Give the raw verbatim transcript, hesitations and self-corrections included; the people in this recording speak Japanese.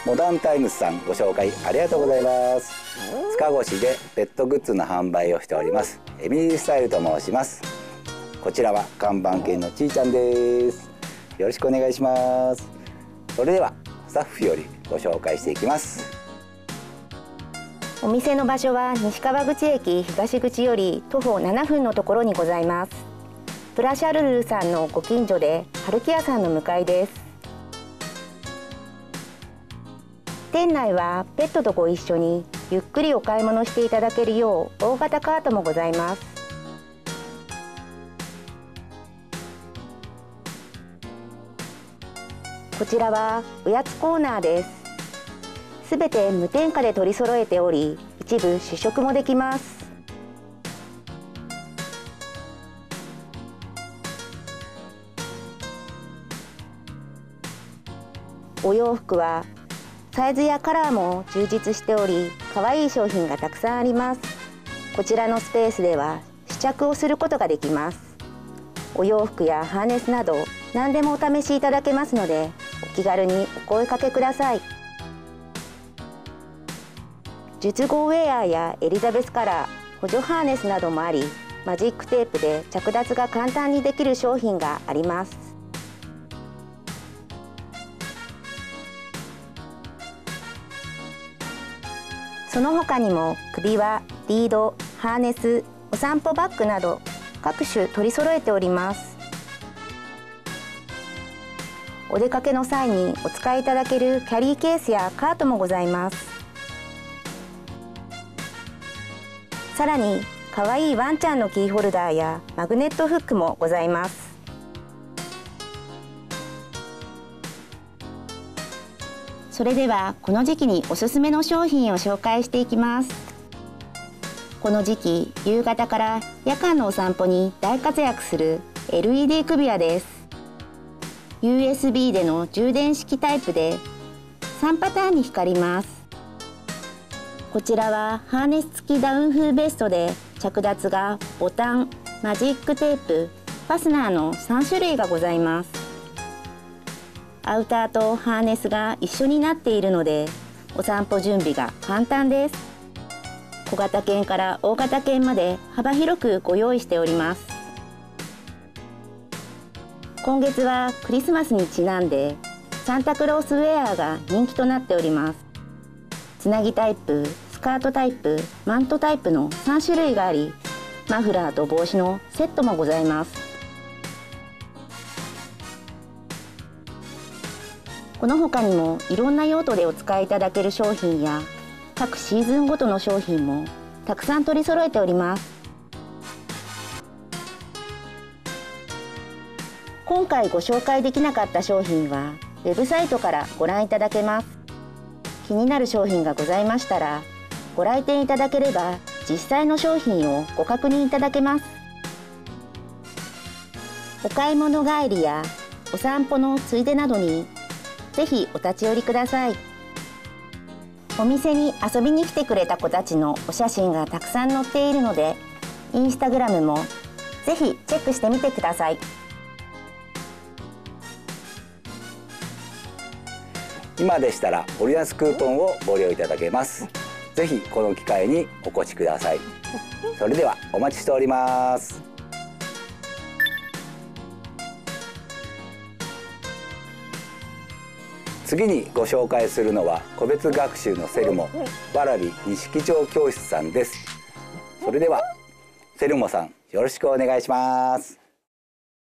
モダンタイムスさん、ご紹介ありがとうございます。塚越でペットグッズの販売をしておりますエミリースタイルと申します。こちらは看板犬のちーちゃんです。よろしくお願いします。それではスタッフよりご紹介していきます。 お店の場所は西川口駅東口より徒歩ななふんのところにございます。プラシャルルさんのご近所で春木屋さんの向かいです。店内はペットとご一緒にゆっくりお買い物していただけるよう大型カートもございます。こちらはおやつコーナーです。すべて無添加で取り揃えており、一部試食もできます。お洋服はサイズやカラーも充実しており、可愛い商品がたくさんあります。こちらのスペースでは試着をすることができます。お洋服やハーネスなど何でもお試しいただけますので、お気軽にお声かけください。術後ウェアやエリザベスカラー、補助ハーネスなどもあり、マジックテープで着脱が簡単にできる商品があります。その他にも首輪、リード、ハーネス、お散歩バッグなど各種取り揃えております。お出かけの際にお使いいただけるキャリーケースやカートもございます。さらに可愛いワンちゃんのキーホルダーやマグネットフックもございます。それではこの時期におすすめの商品を紹介していきます。この時期、夕方から夜間のお散歩に大活躍する エルイーディー 首輪です。ユーエスビー での充電式タイプでさんパターンに光ります。こちらはハーネス付きダウン風ベストで着脱がボタン、マジックテープ、ファスナーのさんしゅるいがございます。アウターとハーネスが一緒になっているのでお散歩準備が簡単です。小型犬から大型犬まで幅広くご用意しております。今月はクリスマスにちなんでサンタクロースウェアが人気となっております。つなぎタイプ、スカートタイプ、マントタイプのさんしゅるいがあり、マフラーと帽子のセットもございます。この他にもいろんな用途でお使いいただける商品や各シーズンごとの商品もたくさん取り揃えております。今回ご紹介できなかった商品はウェブサイトからご覧いただけます。気になる商品がございましたらご来店いただければ実際の商品をご確認いただけます。お買い物帰りやお散歩のついでなどにぜひお立ち寄りください。お店に遊びに来てくれた子たちのお写真がたくさん載っているので、インスタグラムもぜひチェックしてみてください。 今でしたら折安クーポンをご利用いただけます。ぜひこの機会にお越しください。それではお待ちしております。次にご紹介するのは個別学習のセルモわらび錦町教室さんです。それではセルモさん、よろしくお願いします。